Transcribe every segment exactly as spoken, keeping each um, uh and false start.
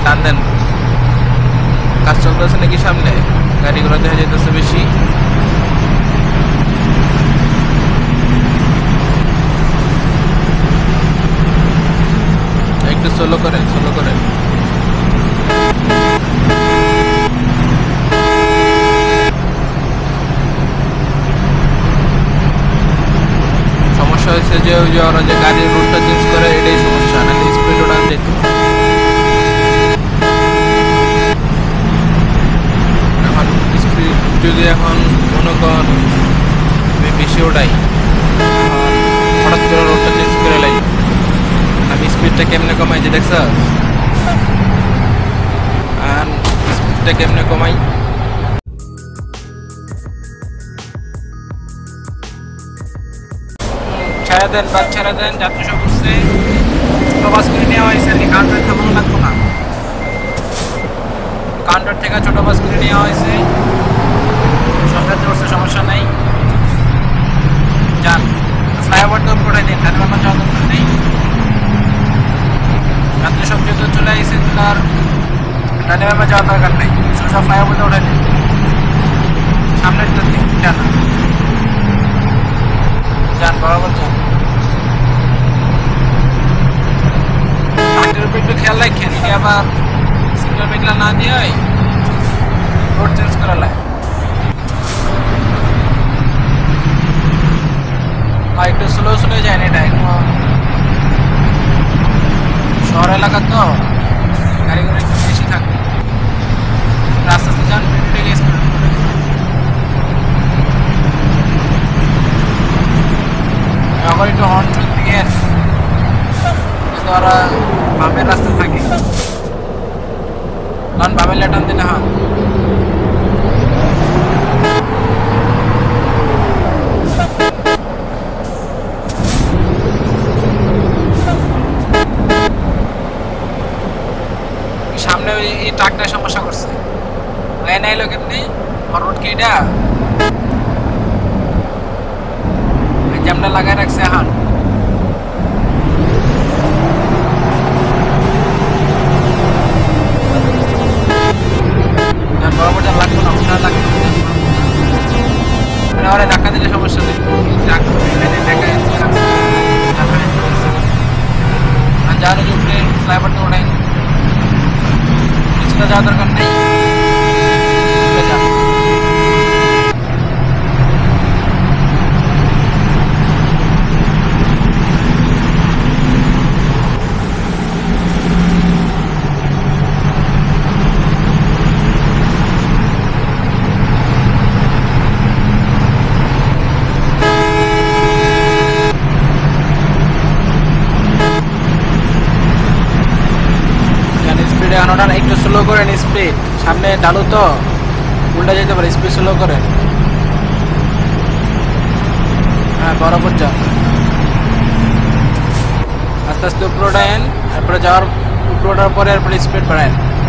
টান দেন। কাজ চলতেছে নাকি সামনে? গাড়িগুলো দেখা যেতেছে বেশি। একটু স্লো করেন, স্লো করেন। সমস্যা হয়েছে যে ওই যে ওরা যে গাড়ির রুটটা চেঞ্জ করে, এটাই সমস্যা। নাহলে স্পিড ওঠান যেত। এখন স্পিড যদি এখন মনে কর আমি বেশি ওঠাই, হঠাৎ করে রোডটা চেঞ্জ করে লাই, আমি স্পিডটা কেমনে কমাই যে দেখছ? আর স্পিডটা কেমনে কমাই? ছেড়ে দেন, বাস ছেড়ে দেন। যাত্রী সব উঠছে। ছোটো বাস করে নেওয়া হয়েছে, কাউন্টার থামানো লাগতো না। কাউন্টার থেকে ছোটো বাস করে নেওয়া হয়েছে। সব যাত্রী উঠছে, সমস্যা নেই। যান, ফ্লাইওভারটা উপরে দিন, তাহলে আমার যাওয়া দরকার নেই। যাত্রী সব যেহেতু চলে আসছে, তার ডানে বামে যাওয়ার দরকার নেই। সোজা ফ্লাইওভারটা উঠে দিন, সামনেরটা দিন, জানা যান, বরাবর যান। আগের উপর একটু খেয়াল রাখেন, কি আবার সিগন্যাল মেঘলা না দিয়ে রোড চেঞ্জ করা লাগে। আর একটু স্লো স্লো যায় না, এটা একটু শহর এলাকা তো গাড়িগুলো একটু বেশি থাকে। রাস্তা আস্তে যান, স্পিড করে। আবার একটু হর্ন ট্রুক দিয়ে কিন্তু ওরা বামের রাস্তা থাকে, কারণ বামের লেটান দিলে হ্যাঁ সামনে এই ট্রাকটা সমস্যা করছে। লাইন আইলো কেমনি? রোড কি এটা জ্যামটা লাগাই রাখছে। হান বরাবর যা লাগতো না, ওটা লাগতো না। ওরা ধাক্কা দিলে সমস্যা নেই। যাওয়ার উপরে ফ্লাইওভারটা ওঠাই, কিছুটা যাওয়ার দরকার নেই। একটু স্লো করেন স্পিড, সামনে ডালু তো উল্টা যেতে পারে। স্পিড স্লো করেন। হ্যাঁ, বরাবর যান, আস্তে আস্তে উপরে ওঠায়েন। তারপরে যাওয়ার উপরে ওঠার পরে এরপরে স্পিড বাড়ায়েন।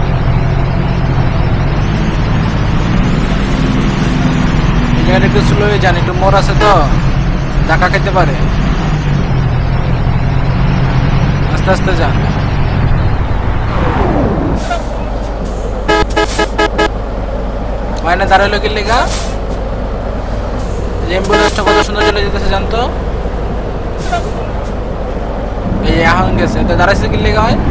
এই জায়গাটা একটু স্লো হয়ে যান, একটু মোড় আছে তো ধাক্কা খেতে পারে। আস্তে আস্তে যান। মাইনে দাঁড়াইলো কি লেগা? অ্যাম্বুলেন্সটা কত সুন্দর চলে যেতেছে জানতো। এই এখন গেছে, তো দাঁড়াইছে কি লেগা হয়?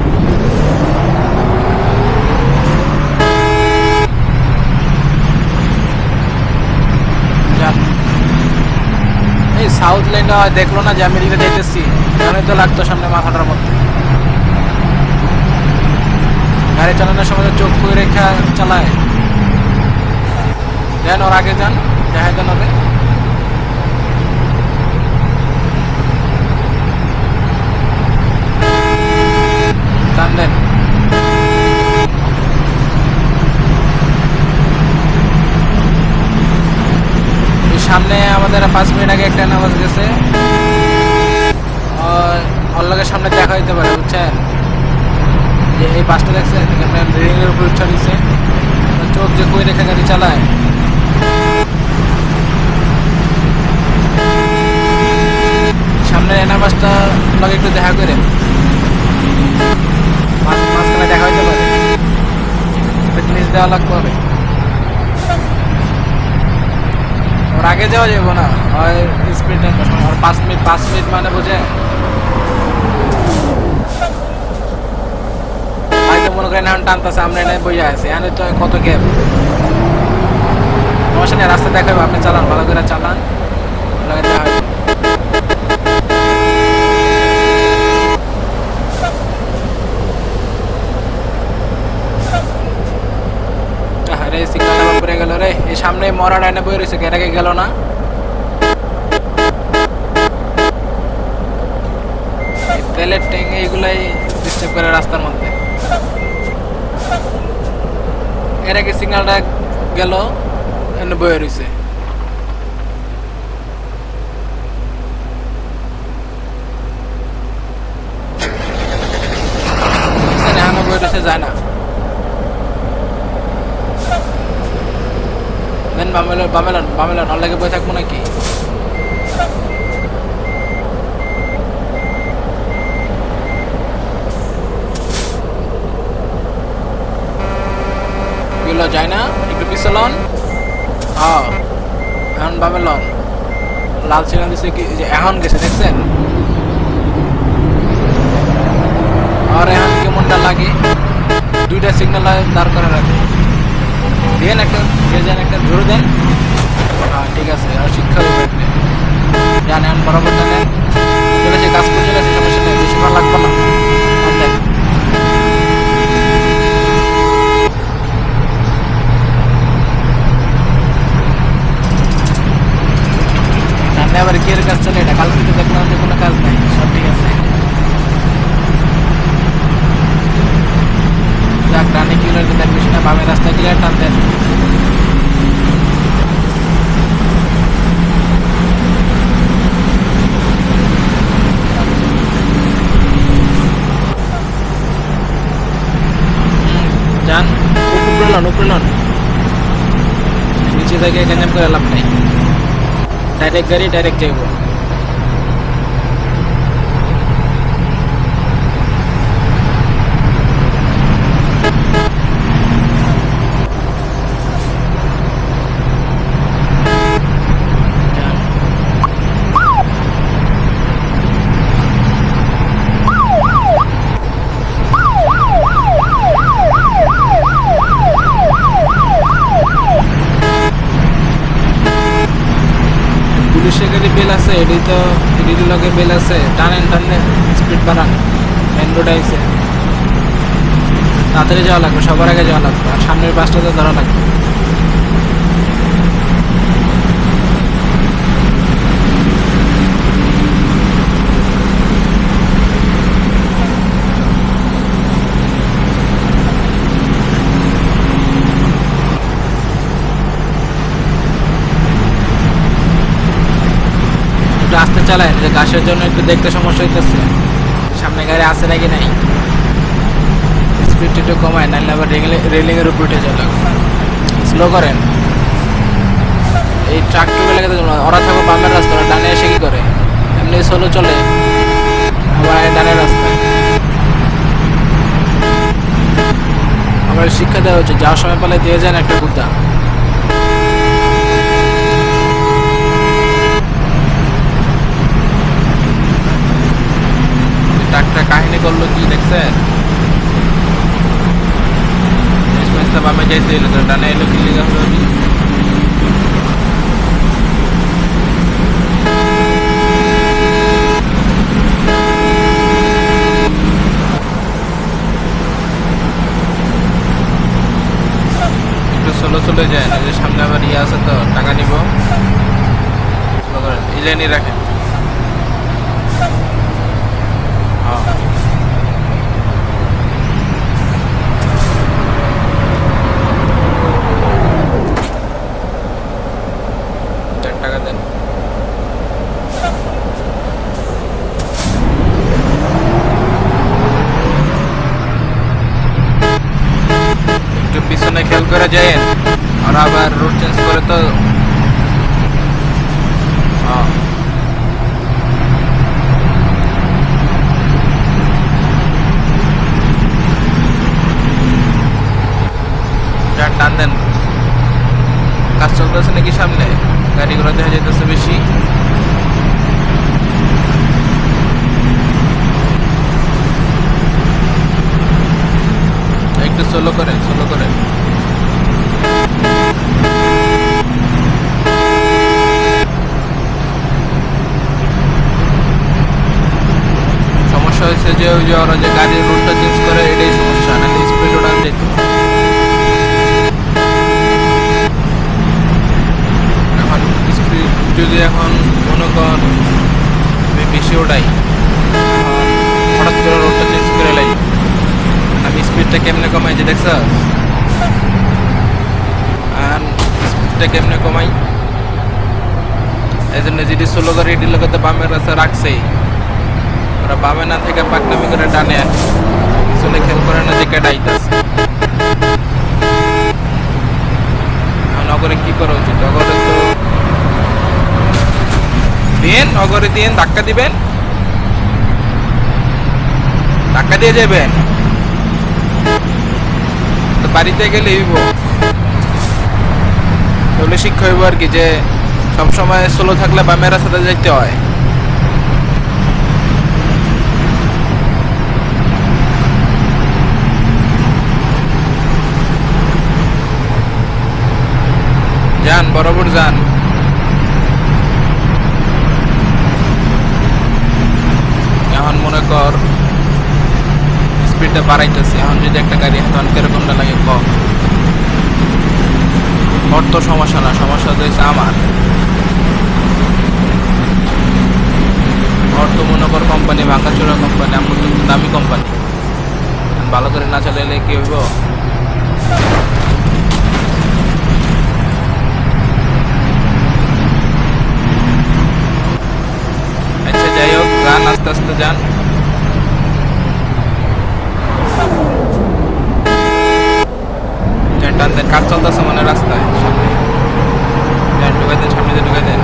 যান, এই সাউথ লাইনটা দেখলো না যে আমি এদিকে যাইতেছি, মনে তো লাগতো সামনে মাথাটার মধ্যে। গাড়ি চালানোর সময় চোখ করে রেখা চালায়। যান, ওর আগে যান, দেখা দেন ওদের। টান দেন। সামনে আমাদের পাঁচ মিনিট আগে একটা নামাজ গেছে, ওর লোকের সামনে দেখা হইতে পারে, বুঝছেন? যে এই বাসটা দেখছেন, এখানে রেলের উপর উঠা নিচ্ছে, চোখ যে কই রেখে গাড়ি চালায়। সামনের এনা বাসটা লোক একটু দেখা করে, মাঝখানে দেখা হইতে পারে। দেওয়া লাগবে ওর আগে যাওয়া যাবো না হয় স্পিড আর পাঁচ মিনিট পাঁচ মিনিট মানে বোঝে হয়তো মনে করেন এখন টানতেছে আমরা এনে বইয়া আছে এখানে তো কত গ্যাপ সমস্যা নেই রাস্তা দেখাবো আপনি চালান ভালো করে চালান আরে সিগন্যাল পড়ে গেল রে এই সামনে মরা ডাইনে বই রয়েছে এর আগে গেল না তেলের ট্যাঙ্ক এইগুলাই ডিস্টার্ব করে রাস্তার মধ্যে এর আগে সিগন্যালটা গেল এনে বই রয়েছে এখানে বই রয়েছে যায় না দেন বামেলন বামেলন বামেলন আর লাগে বই থাকবো নাকি গুলো যায় না একটু পিছলন হ্যাঁ এখন বামেলন লাল সিগন্যাল দিচ্ছে কি যে এখন গেছে দেখছেন আর এখন কেমনটা লাগে দুইটা সিগন্যাল দাঁড় করে রাখে দেন একটা দেন একটা ধরে দেন হ্যাঁ ঠিক আছে আর শিক্ষা দেবেন জানেন বরাবর জানেন চলে সে কাজ করে চলে আসে সমস্যা নেই বেশি ভালো লাগবে না জানলে আবার কি এর কাজ চলে এটা কালকে তো দেখলাম যে কোনো কাজ নাই সব ঠিক আছে যাক ডানে কিলোর দেন বেশি না বামে রাস্তা ক্লিয়ার টান দেন যান উপরে লন উপরে লন নিচে থেকে গেঞ্জাম করে লাভ নাই ডাইরেক্ট গাড়ি ডাইরেক্ট যাইব বেল আছে এটি তো এটির লগে বেল আছে টানেন টানেন স্পিড বাড়ান মেন রোড আইছে তাড়াতাড়ি যাওয়া লাগবে সবার আগে যাওয়া লাগবে আর সামনের বাসটাতে ধরা লাগবে আস্তে চালায় যে গাছের জন্য একটু দেখতে সমস্যা হইতেছে সামনে গাড়ি আছে নাকি নাই স্পিড একটু কমায় নাহলে আবার রেলিং এর উপর উঠে যাবে স্লো করেন এই ট্রাকটুকে লেগে ওরা থাকো বামের রাস্তা ওরা ডানে এসে কি করে এমনি স্লো চলে আবার ডানের রাস্তায় আমার শিক্ষা দেওয়া হচ্ছে যাওয়ার সময় পেলে দিয়ে যান একটা বুদ্ধা ট্রাকটা কাহিনী করলো কি দেখছেন বামে যাইতে এলো তো ডানে এলো কি লেগে হলো একটু সোলো চলে যায় না যে সামনে আবার ইয়ে আছে তো টাকা নিব ইলেনি রাখেন টাকা দেন একটু পিছনে খেয়াল করে যায় আর আবার রোড চেঞ্জ করে তো কাজ চলতেছে নাকি সামনে, গাড়ি ঘোড়া দেখা যাইতেছে বেশি। একটু স্লো করেন, স্লো করেন। সমস্যা হয়েছে যে ওই যে ওরা যে গাড়ির রুটটা চেঞ্জ করে, এটাই সমস্যা, নাহলে স্পিড ওঠান যেত। এখন স্পিড যদি এখন মনে কর আমি বেশি ওঠাই, হঠাৎ করে রোডটা চেঞ্জ করে লাই, আমি স্পিডটা কেমনে কমাই যে দেখছ, স্পিডটা কেমনে কমাই, এই জন্য যদি ষোলো গাড়ি ডিল করতে বামের রাস্তা রাখছেই, ওরা বামে না থেকে পাকনামি করে ডানে চলে, খেয়াল করে না যে কেটে আইতাছে। নগরে কি করা উচিত, নগরে তো দিন, নগরে দিন ধাক্কা দিবেন, ধাক্কা দিয়ে যাবেন, তো বাড়িতে গেলে হইব, তাহলে শিক্ষা হইব আর কি, যে সবসময় স্লো থাকলে বামের রাস্তাতে যাইতে হয়। যান, বরাবর যান। এখন মনে কর স্পিডটা বাড়াইতেছি, এখন যদি একটা গাড়ি এখন কিরকমটা লাগে কম, ওর তো সমস্যা না, সমস্যা হয়েছে আমার, ওর তো মনে কর কোম্পানি ভাঙাচোরা কোম্পানি, আমার তো দামি কোম্পানি, ভালো করে না চালাইলে কি হইব। আচ্ছা যাই হোক, যান আস্তে আস্তে যান। কাজ চলতেছে মানে রাস্তায়, সামনে ঢুকাই দেন, সামনে দিয়ে ঢুকাই দেন।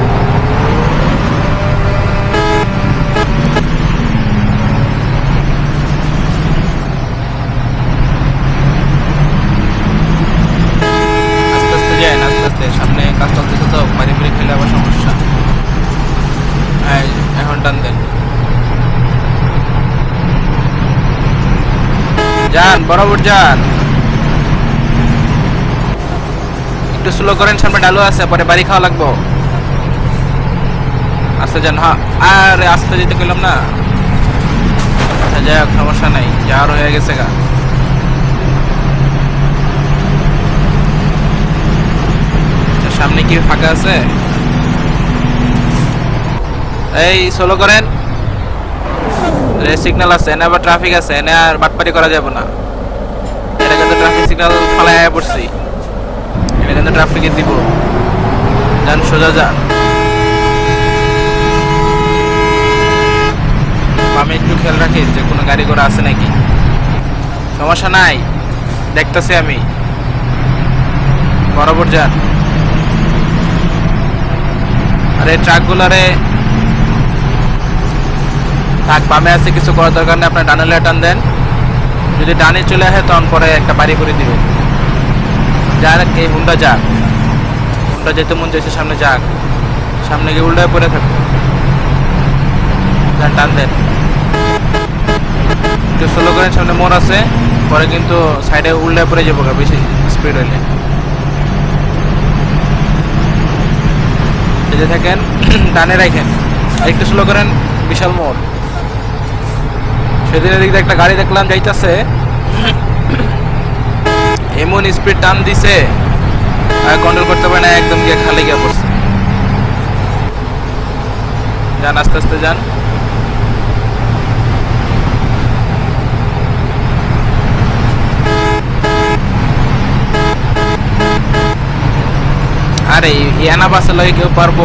আস্তে আস্তে যান, আস্তে আস্তে, সামনে কাজ চলতেছে তো, মারি মারি খেলে আবার সমস্যা। এখন টান দেন, যান, বরাবর যান। একটু স্লো করেন, সামনে ডালু আছে, পরে বাড়ি খাওয়া লাগবো। আস্তে যান, হ্যাঁ, আরে আস্তে যেতে কইলাম না। আচ্ছা যাই হোক, সমস্যা নাই, যাওয়ার হয়ে গেছে গা। আচ্ছা, সামনে কি ফাঁকা আছে? এই স্লো করেন, রেড সিগন্যাল আছে, এনে আবার ট্রাফিক আছে, এনে আর বাটপাটি করা যাবে না। এর আগে তো ট্রাফিক সিগন্যাল ফালায় আয়া পড়ছি, এটা কিন্তু ট্রাফিকে দিব। যান, সোজা যান। আমি একটু খেয়াল রাখি যে কোনো গাড়ি ঘোড়া আছে নাকি, সমস্যা নাই, দেখতেছি আমি। বরাবর যান। আর এই ট্রাকগুলারে থাক, বামে আছে, কিছু করার দরকার নেই, আপনার ডানে টান দেন। যদি ডানে চলে আসে তখন পরে একটা বাড়ি করে দিবেন। যার এই হুন্ডা যাক, হুন্ডা যেতে মন চাইছে সামনে যাক, সামনে গিয়ে উল্টায় পড়ে থাকবে। যান, টান দেন, একটু স্লো করেন, সামনে মোড় আছে, পরে কিন্তু সাইডে উল্টায় পড়ে যাবো বেশি স্পিড হইলে। যেতে থাকেন, টানে রাখেন, একটু স্লো করেন, বিশাল মোড়। সেদিনের দিকে একটা গাড়ি দেখলাম যাইতেছে, এমন স্পিড টান দিছে, আর কন্ট্রোল করতে পারে না, একদম গিয়ে খালে গিয়ে পড়ছে। যান, আস্তে আস্তে যান। আরে ইয়ানা বাসে লাগে কেউ পারবো?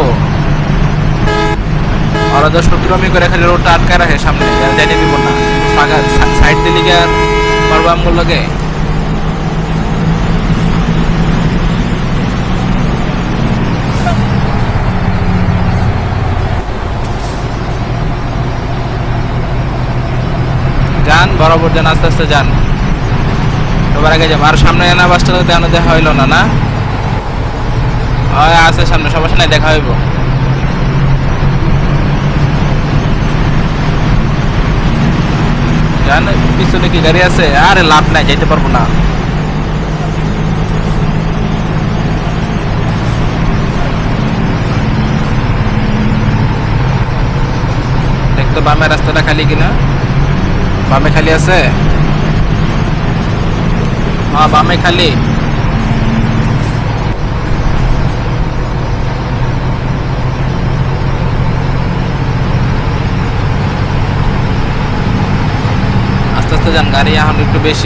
ওরা তো সত্তরমি করে খালি রোডটা আটকায় রাখে সামনে, যাইতে দিব না, ফাঁকা সাইড দিলে কি আর পারবো আমগুলো লাগে? যান, বরাবর যান, আস্তে আস্তে যান, এবার আগে যাবো। আর সামনে এনা বাসটা তেমন দেখা হইল না, না আছে সামনে, সমস্যা নাই, দেখা হইব। জান পিছনে কি গাড়ি আছে? আরে লাভ নাই, যাইতে পারবো না। দেখতো বামে রাস্তাটা খালি কিনা। বামে খালি আছে? হ্যাঁ বামে খালি। আস্তে আস্তে যান, গাড়ি এখন একটু বেশি।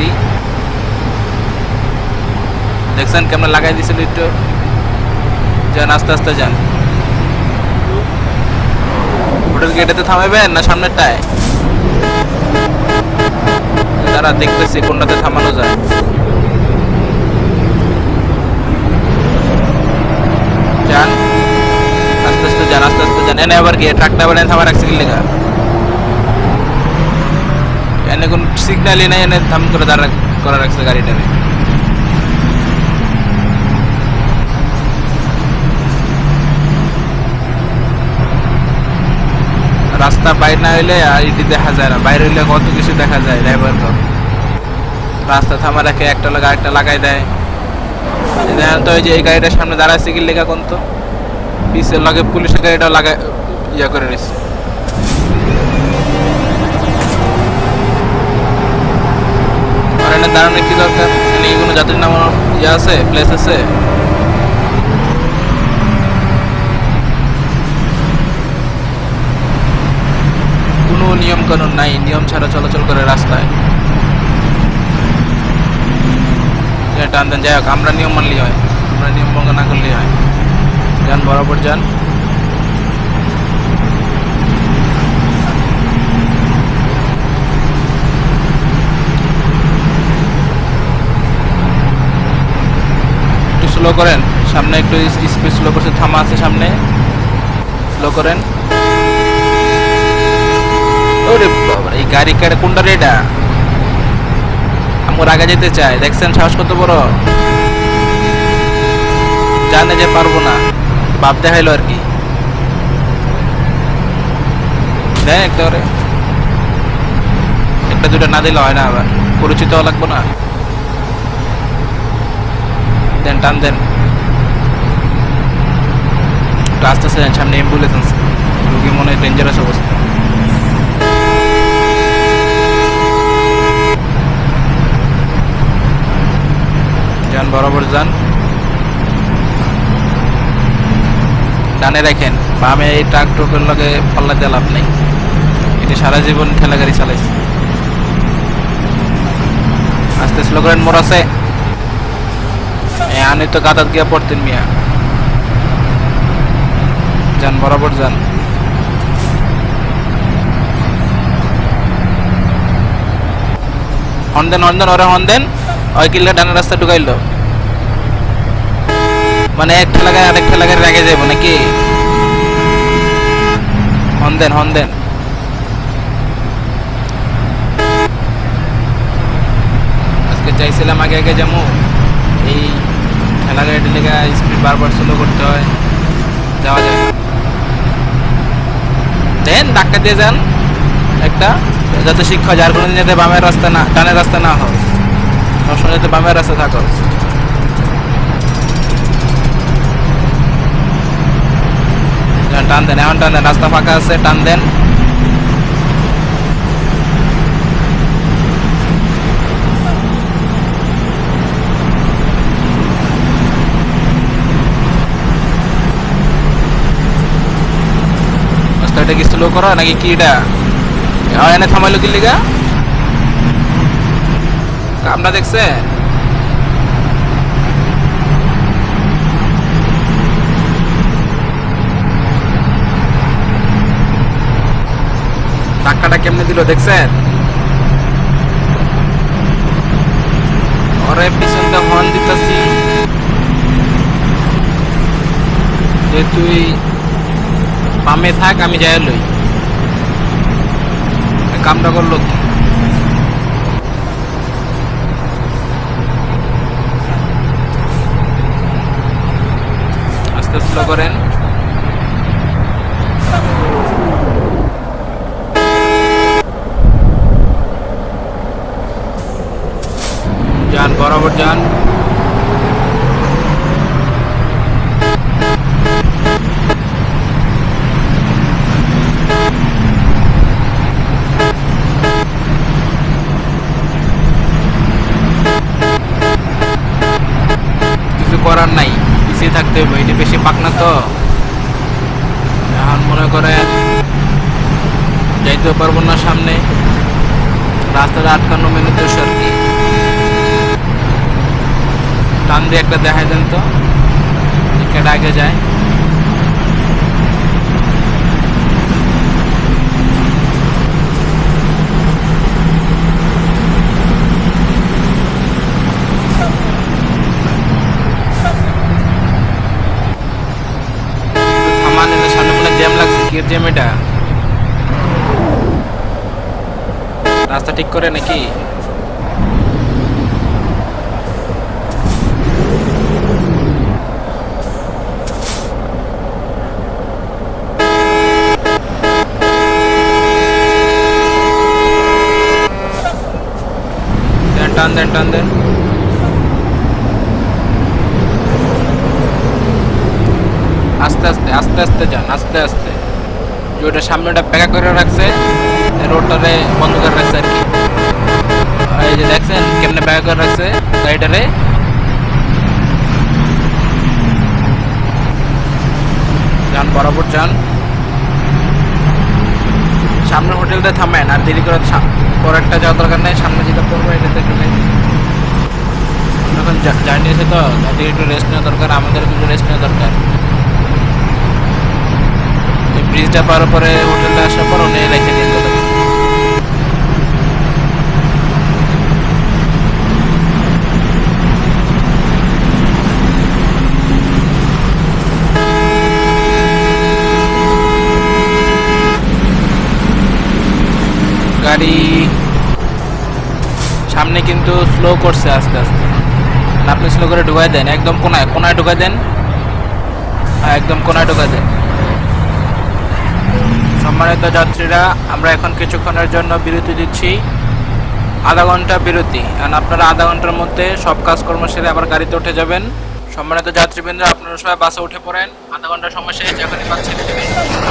দেখছেন কেমন লাগাই দিছিল একটু। যান আস্তে আস্তে যান। হোটেল গেটেতে থামাবেন না সামনেরটায়? তারা দেখতেছি কোনটাতে থামানো যায়। যান আস্তে আস্তে যান, আস্তে আস্তে যান। এনে আবার গিয়ে ট্রাকটা আবার থামা রাখছে কি লেখা? এনে কোন সিগন্যালই নাই, এনে থাম করে দাঁড়া করা রাখছে গাড়িটারে। রাস্তা বাইরে না হইলে আর ইটি দেখা যায় না, বাইরে হইলে কত কিছু দেখা যায়। ড্রাইভার তো রাস্তা থামা রাখে, একটা লাগা একটা লাগাই দেয়। দেখেন তো ওই যে এই গাড়িটার সামনে দাঁড়াচ্ছে কি লেখা কোন তো, পিছের লগে পুলিশের গাড়িটা লাগাই ইয়া করে নিচ্ছে। আর এনে দাঁড়ানোর কি দরকার? এনে কোনো যাত্রী নামানোর ইয়ে আছে, প্লেস আছে? কোনো নিয়ম কানুন নাই, নিয়ম ছাড়া চলাচল করে রাস্তায়। টান দেন, যাই হোক আমরা নিয়ম মানলেই হয়, আমরা নিয়ম ভঙ্গ না করলেই হয়। যান বরাবর যান। একটু স্লো করেন, সামনে একটু স্পিড স্লো করছে, থামা আছে সামনে, স্লো করেন। ওরে বাবা, এই গাড়ি কারে কোনটা রে এটা? আমার আগে যেতে চাই, দেখছেন সাহস কত বড়। জানে যে পারবো না, বাপ দেখাইলো আর কি। দেখ একটা করে, একটা দুটা না দিলে হয় না, আবার পরিচিত হওয়া লাগবো না। দেন টান দেন, আস্তে আস্তে যান, সামনে অ্যাম্বুলেন্স, রুগী মনে হয় ডেঞ্জারাস অবস্থা। যান বরাবর যান, ডানে রাখেন। বামে এই ট্রাক ট্রকের লগে পাল্লা দিয়ে লাভ নেই, এটা সারা জীবন ঠেলা গাড়ি চালাইছে। আস্তে স্লো করেন, মোড় আছে। আনি তো গাদাত গিয়া পড়তেন মিয়া। যান বরাবর যান। হন দেন হন দেন, ওরা হন দেন। ওই কিল্লা ডানের রাস্তা ঢুকাইলো, মানে এক ঠেলা গাড়ি আরেক ঠেলা গাড়ি আগে যাবো নাকি? হন দেন হন দেন। আজকে চাইছিলাম আগে আগে যাবো, এই ঠেলা গাড়িটা লেগে স্পিড বারবার স্লো করতে হয়, যাওয়া যায়। দেন ধাক্কা দিয়ে যান একটা, যাতে শিক্ষা, যার কোনো দিন যাতে বামের রাস্তা না, ডানের রাস্তা না হয়, সবসময় যাতে বামের রাস্তা থাকো। টান দেন, এখন টান দেন, রাস্তা ফাঁকা আছে, টান দেন। রাস্তাটা কি স্লো করা নাকি কি এটা? এনে থামাইলো কি লিগা? আপনারা দেখছে? ধাক্কাটা কেমনে দিল দেখছেন? ওরে পিছনটা হর্ন দিতেছি যে তুই বামে থাক, আমি যাই লই। কামটা করলো কি? স্লো করেন। যান বরাবর যান। কিছু করার নাই, পিছিয়ে থাকতে হবে, এটা বেশি পাকনা তো। এখন মনে করেন যাইতে পারবো না সামনে, রাস্তাটা আটকানো মেন উদ্দেশ্য আর কি। টান দিয়ে একটা দেখাই দেন তো, কেটা আগে যায়। থামান, এনে সামনে মনে জ্যাম লাগছে। কি জ্যাম এটা? রাস্তা ঠিক করে নাকি? টান দেন টান দেন। আস্তে আস্তে আস্তে আস্তে যান, আস্তে আস্তে। যে ওটা সামনে ওটা প্যাকা করে রাখছে, রোডটারে বন্ধ করে রাখছে আর কি। এই যে দেখছেন কেমনে প্যাকা করে রাখছে গাড়িটারে। যান বরাবর যান। সামনে হোটেলটা থামেন, আর দেরি করে পরেরটা যাওয়ার দরকার নেই। সামনে যেটা করবো এটাতে এখন জার্নি আছে তো, তাদের একটু রেস্ট নেওয়া দরকার, আমাদের একটু রেস্ট নেওয়া দরকার। এই ব্রিজটা পার পরে হোটেলটা আসার পর উনি রেখে দিন কথা। গাড়ি সামনে কিন্তু স্লো করছে আস্তে আস্তে, আপনি স্লো করে ঢুকাই দেন, একদম কোনায় কোনায় ঢুকাই দেন। হ্যাঁ একদম কোনায় ঢুকাই দেন। সম্মানিত যাত্রীরা, আমরা এখন কিছুক্ষণের জন্য বিরতি দিচ্ছি, আধা ঘন্টা বিরতি। কারণ আপনারা আধা ঘন্টার মধ্যে সব কাজকর্ম সেরে আবার গাড়িতে উঠে যাবেন। সম্মানিত যাত্রীবৃন্দ, আপনারা সবাই বাসে উঠে পড়েন, আধা ঘন্টার সময় শেষ, এখনই বাস ছেড়ে দেবেন।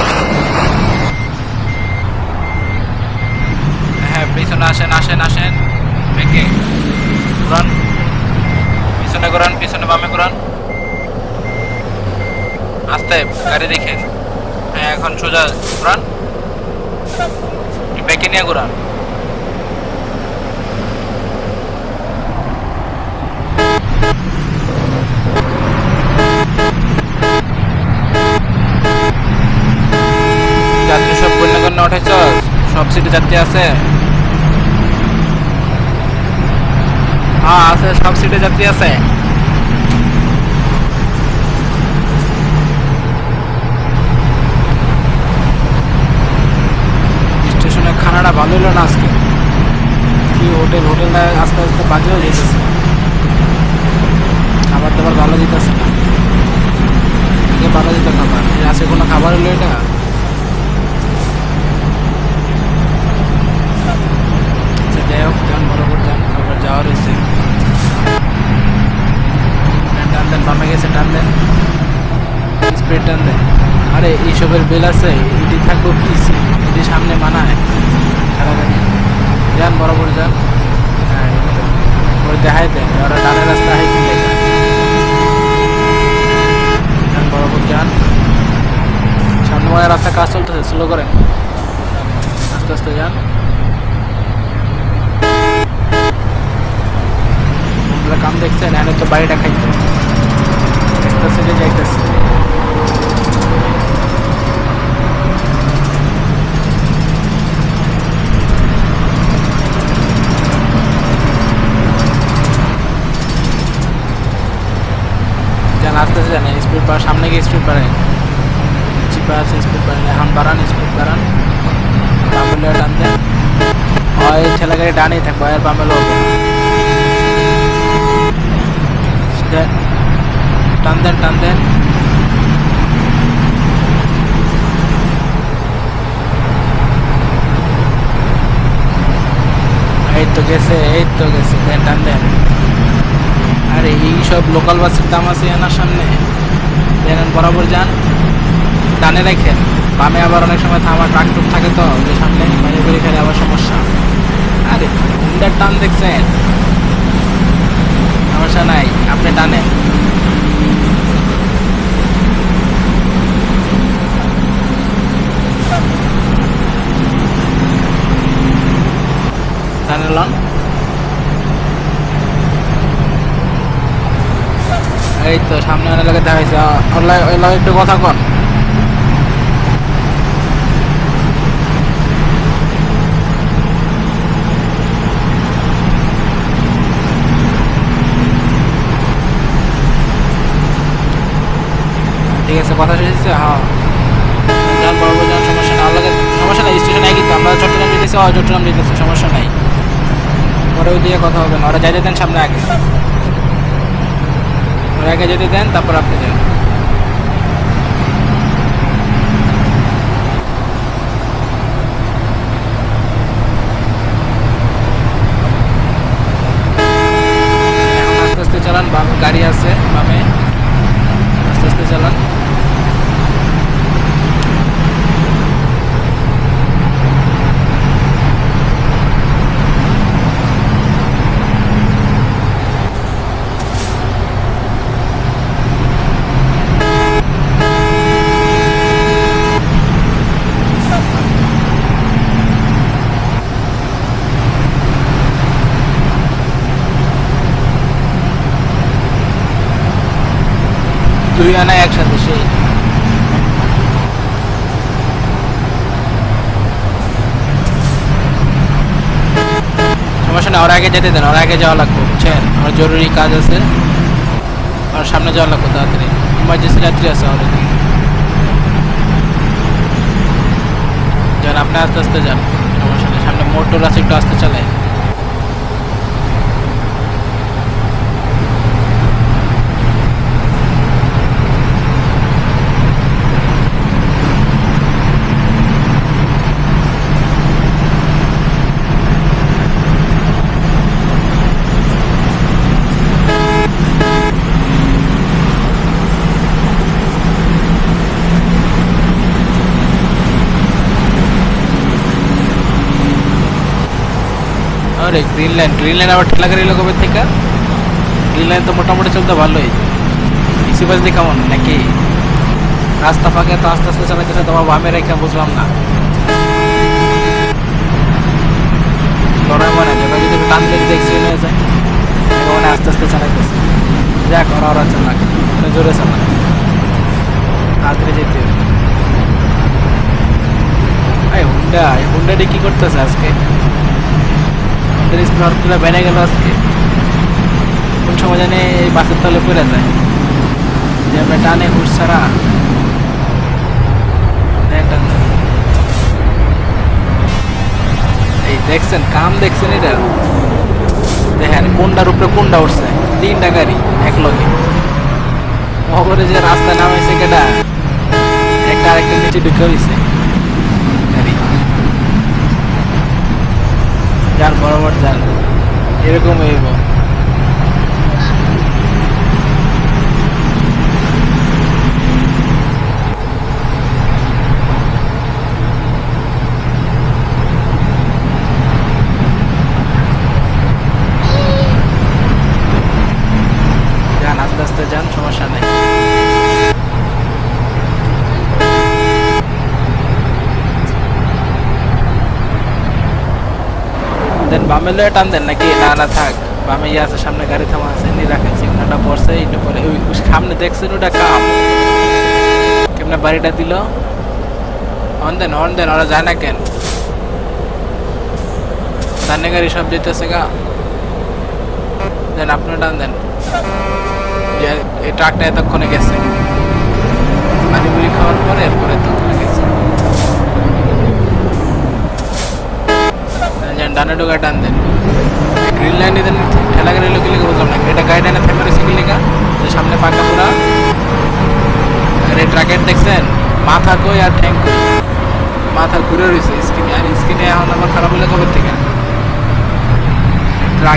হ্যাঁ পিছনে আসেন আসেন আসেন, বেঁকে ঘুরান, পিছনে ঘুরান, পিছনে বামে ঘুরান, আস্তে গাড়ি দেখে। হ্যাঁ এখন সোজা ঘুরান, বেঁকে নিয়ে ঘুরান। যাত্রী সব কন্যাকন্যা উঠেছ? সব সিটে যাত্রী আছে? হ্যাঁ আছে, সব সিটে যাত্রী আছে। স্টেশনে খানাটা ভালো হলো না আজকে, কি হোটেল হোটেলটা আস্তে আস্তে বাজে হয়ে যেতেছে, খাবার দাবার ভালো দিতেছে না। আগে ভালো দিত খাবার, আছে কোনো খাবার হলো এটা? যাই হোক, যান বরাবর যান, খাবার যাওয়ার হয়েছে। টান দেন, বামে গেছে টান দেন, স্পিড টান দেন। আরে এইসবের বেল আছে, এটি থাকবো প্লিজ, এটি সামনে মানায় খারাপ। যান বরাবর যান। হ্যাঁ ওই দেখাই দেন, ওরা ডানের রাস্তা হাইকিং লেখা। যান বরাবর যান, সামনে মনে রাস্তা কাজ চলতেছে, স্লো করেন, আস্তে আস্তে যান। কাম দেখছেন, এনে তো বাড়িটা খাইতে একটা সিটে যাইতেছে। যান আস্তে আস্তে জানেন, স্পিড বাড়ান, সামনে গিয়ে স্পিড বাড়ান, চিপা আছে স্পিড বাড়ান, এখন বাড়ান, স্পিড বাড়ান, বামে টান দেন। হয় ঠেলা গাড়ি ডানেই থাকবো, আর বামে লোক টান দেন টান দেন। গেছে, এই তো গেছে, দেন টান দেন। আরে এই সব লোকাল বাসের দাম আছে এনার সামনে, দেন বরাবর যান, ডানে রাখেন। বামে আবার অনেক সময় থামা ট্রাক টুক থাকে, তো ওই সামনে মানে করে খেলে আবার সমস্যা। আরে হুন্ডার টান দেখছেন, সমস্যা নাই, আপনি টানে। টানে লন, এই তো সামনে অনেক লাগে দেখা হয়েছে, ওই লাগে একটু কথা কন। ঠিক আছে, কথা শেষ হচ্ছে। হ্যাঁ যান, বরাবর যান, সমস্যা নাই, লাগে সমস্যা নাই, স্টেশন নাই কিন্তু আমরা চট্টগ্রাম যেতেছি, চট্টগ্রাম যেতেছি, সমস্যা নাই। পরে ওই দিয়ে কথা হবে না, ওরা যাইতে দেন সামনে, আগে ওরা আগে যেতে দেন, তারপর আপনি যান। এখন আস্তে আস্তে চালান, বামে গাড়ি আছে, বামে আস্তে আস্তে চালান। দুই আনা একসাথে, সেই সমস্যা না, ওর আগে যেতে দেন, ওর আগে যাওয়া লাগবে, বুঝছেন, আমার জরুরি কাজ আছে, আর সামনে যাওয়া লাগবে তাড়াতাড়ি, ইমার্জেন্সি যাত্রী আছে অলরেডি। যান আপনি আস্তে আস্তে যান, সমস্যা নেই, সামনে মোটর আছে, একটু আস্তে চালায়। আরে গ্রিন লাইন, গ্রিন লাইন আবার ঠেলা গাড়ি কবে থেকে? গ্রিন লাইন তো মোটামুটি চলতে ভালোই, ইসি বাস দিয়ে কেমন নাকি? রাস্তা ফাঁকে তো আস্তে আস্তে চালাইতেছে, তোমার বামে রেখে বুঝলাম না। লড়াই মানে যেটা যদি টান দিয়ে দেখছি হয়ে যায়, মানে আস্তে আস্তে চালাইতেছে, যা করা ওরা চালাক, মানে জোরে চালাক, তাড়াতাড়ি যেতে হবে। এই হুন্ডা, এই হুন্ডাটি কি করতেছে আজকে? স্প্লটগুলো বেড়ে গেল আজকে, কোন সময় জানি এই বাসের তলে পড়ে যায়, যে আমরা টানে হুশ ছাড়া। এই দেখছেন কাম, দেখছেন এটা, দেখেন কোনটার উপরে কোনটা উঠছে, তিনটা গাড়ি এক লগে, মগরে যে রাস্তায় নামাইছে কেটা, একটা আরেকটা নিচে ঢুকে হয়েছে গাড়ি। যান বরাবর যান, এরকম হইব। যান আস্তে আস্তে যান, সমস্যা নাই। দেন বামে লয়ে টান দেন নাকি? না না থাক, বামে ইয়ে আছে, সামনে গাড়ি থামা আছে, নিয়ে রাখেন, সিগনালটা পড়ছে, এইটা পরে ওই সামনে দেখছেন ওটা কাম, কেমনে বাড়িটা দিল, হর্ন দেন, হর্ন দেন, ওরা যায় না কেন? ধানে গাড়ি সব যেতেছে গা, দেন আপনি টান দেন, যে এই ট্রাকটা এতক্ষণে গেছে, পানি পুরি খাওয়ার পরে এরপরে এতক্ষণে গেছে। ডানে ঢোকা টান দেন, গ্রিন লাইনে দেন, ঠেলা গাড়ি লোক লিখে বুঝলাম না, এটা গাড়ি ডানে ফেমারে সিগি লেখা, সামনে পাকা পুরা। আর এই ট্রাকের দেখছেন মাথা কই আর ট্যাঙ্ক কই, মাথা ঘুরে রয়েছে স্ক্রিনে, আর স্ক্রিনে এখন আমার খারাপ হলে কবে থেকে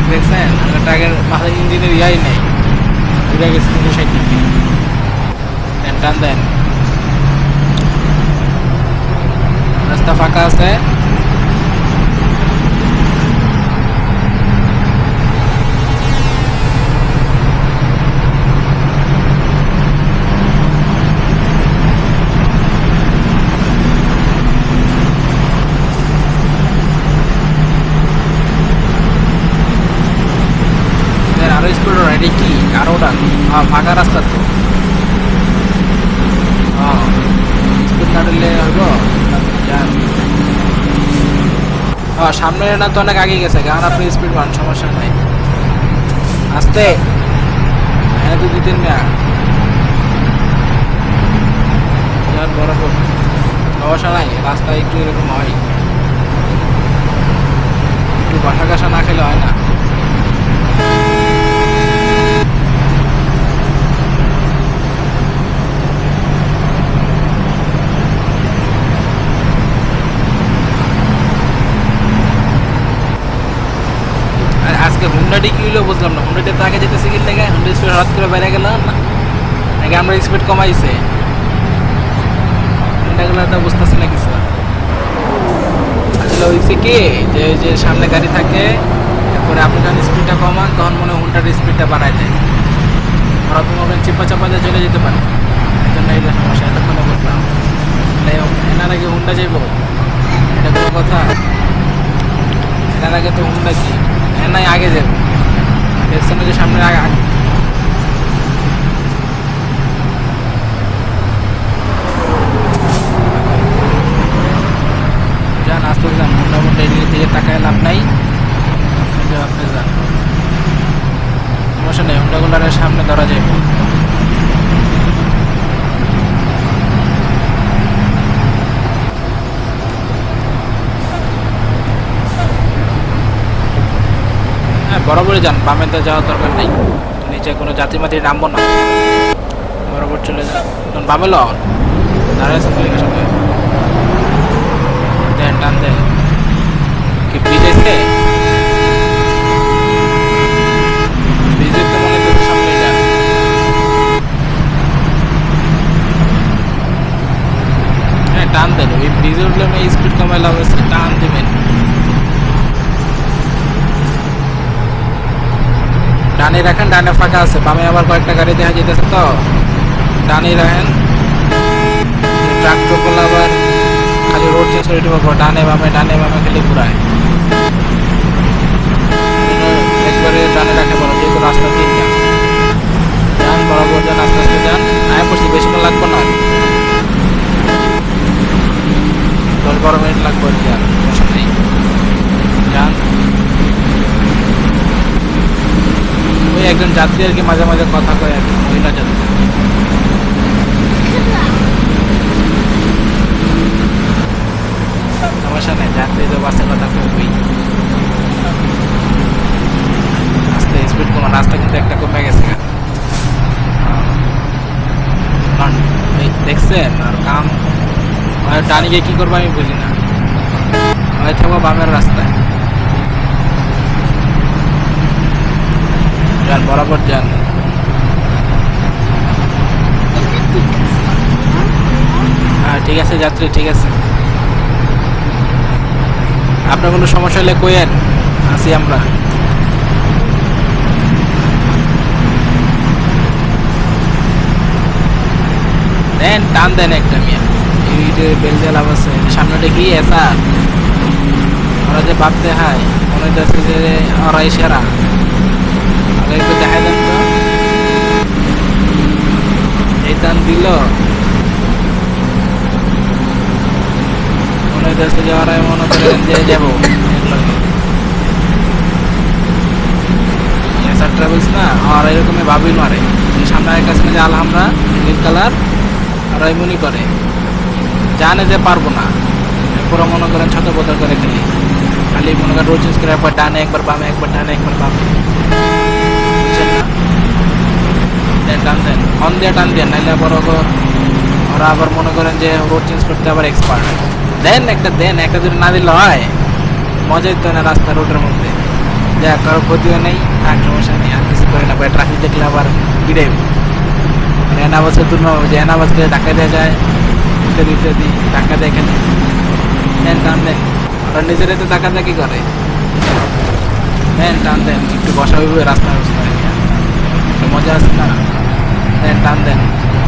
দেখছেন ট্রাকের মাথায় ইঞ্জিনের ইয়াই নেই, ঘুরে গেছে তিনশো ষাট ডিগ্রি। দেন টান দেন, রাস্তা ফাঁকা আছে। আরো স্পিড রেডি কি আরো ডান, হ্যাঁ ফাঁকা রাস্তা তো, হ্যাঁ স্পিড না দিলে হইব। হ্যাঁ সামনে না তো অনেক আগে গেছে, কারণ আপনি স্পিড পান সমস্যা নাই। আস্তে হ্যাঁ তো দুই তিন মিনিট বরাবর সমস্যা নাই, রাস্তায় একটু এরকম হয়, একটু বাসা কাসা না খেলে হয় না। আজকে হুন্ডাটি কি হলো বুঝলাম না, হুন্ডাটি তো আগে যেতেছে কি থেকে হুন্ডা স্পিড হঠাৎ করে বেড়ে গেল না, নাকি আমরা স্পিড কমাইছে, হুন্ডাগুলো তো বুঝতেছি না কিছু। আসলে হয়েছে কি যে যে সামনে গাড়ি থাকে, তারপরে আপনি যখন স্পিডটা কমান তখন মনে হয় হুন্ডার স্পিডটা বাড়ায় দেয়, ওরা তো মনে চিপা চাপা দিয়ে চলে যেতে পারে, এই জন্য এই সমস্যা এতক্ষণে বুঝলাম। এনার আগে হুন্ডা যাইব এটা কোনো কথা? এনার আগে তো হুন্ডা কি নাই আগে যাবে, দেখছেন যে সামনে আগে যান, আস্তে যান, হুন্ডা মুন্ডা এদিকে দিকে তাকায় লাভ নাই, আপনি যান, সমস্যা নেই, হুন্ডাগুলার সামনে ধরা যাবে। হ্যাঁ বরাবরই যান, বামে তো যাওয়ার দরকার নেই, নিচে কোনো যাত্রী মাত্রী নামবো না, বরাবর চলে যান। তখন বামে লন দাঁড়াইছেন সামনে দেন, টান দেন, কি ব্রিজ আছে, ব্রিজের তো মনে করছে সামনে যান। হ্যাঁ টান দেন, ওই ব্রিজে উঠলে আমি স্পিড কমাই লাভ আছে, টান দেবেন। ডানে রাখেন, ডানে ফাঁকা আছে, বামে আবার কয়েকটা গাড়ি দেখা যেতেছে তো, ডানে রাখেন। ট্রাক্টর করলে আবার খালি রোড চেঞ্জ করে দিতে পারবো, ডানে বামে ডানে বামে খালি ঘুরায়, একবারে ডানে রাখে বলো, যেহেতু রাস্তা তিনটা। যান বরাবর যান, আস্তে আস্তে যান, আয় পড়ছি বেশিক্ষণ লাগবো না, দশ বারো মিনিট লাগবে আর কি, আর সমস্যা নেই। যান, ওই একজন যাত্রী আর কি মাঝে মাঝে কথা কয় আর কি, মহিলা যাত্রী। সমস্যা নেই, যাত্রী তো বাসে কথা কই, আস্তে স্পিড কমান, রাস্তা কিন্তু একটা কমে গেছে, দেখছেন। আর কাম ডানি গিয়ে কি করবো আমি বুঝি না, হয় থাকবো বামের রাস্তায়, যান বরাবর যান। হ্যাঁ ঠিক আছে যাত্রী, ঠিক আছে, আপনার কোনো সমস্যা হলে কইেন, আসি আমরা। দেন টান দেন একটা, মিয়া এই যে বেলজে লাভ আছে, সামনেটা কি এসা, ওরা যে ভাবতে হয় মনে হচ্ছে যে ওরাই সেরা, একটু দেখাই দেন তো, এই টান দিল মনে হচ্ছে যে ওরাই মনে করেন যে যাবো ট্রাভেলস না, আর এরকমই ভাবিল মারে, সামনে একটা ছিল যে আলহামরা নীল কালার, আর মনে করে জানে যে পারবো না, পুরো মনে করেন ছোট বদল করে খেলি, খালি মনে করেন রোড চেঞ্জ করে একবার ডানে একবার বামে, একবার ডানে একবার বামে, টান দেন, অন দিয়ে টান দেন, নাইলে বরাবর ওরা আবার মনে করেন যে রোড চেঞ্জ করতে আবার এক্সপার্ট। দেন একটা দেন, একটা যদি না দিলে হয় মজাই তো না রাস্তা রোডের মধ্যে, যা কারো ক্ষতিও নেই, আর সমস্যা নেই, আর কিছু করে না। ট্রাফিক দেখলে আবার পিড়াইব। এনাবাসের জন্য যে এনাবাসকে ধাক্কা দেওয়া যায় ইত্যাদি ইত্যাদি ধাক্কা দেয় এখানে দেন টান দেন। ওরা নিজেরাই তো ধাক্কা দিয়ে কি করে, দেন টান দেন। একটু বসা হইব রাস্তা রাস্তায়, মজা আছে না, দেন টান দেন।